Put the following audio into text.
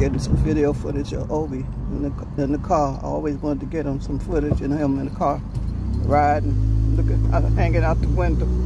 getting some video footage of Obi in the car. I always wanted to get him some footage and him in the car riding, hanging out the window.